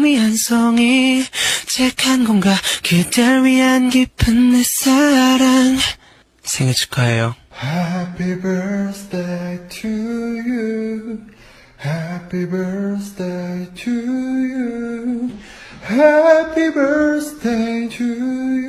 위한 송이 책 한 권과 그댈 위한 깊은 내 사랑 생일 축하해요. Happy birthday to you. Happy birthday to you. Happy birthday to you.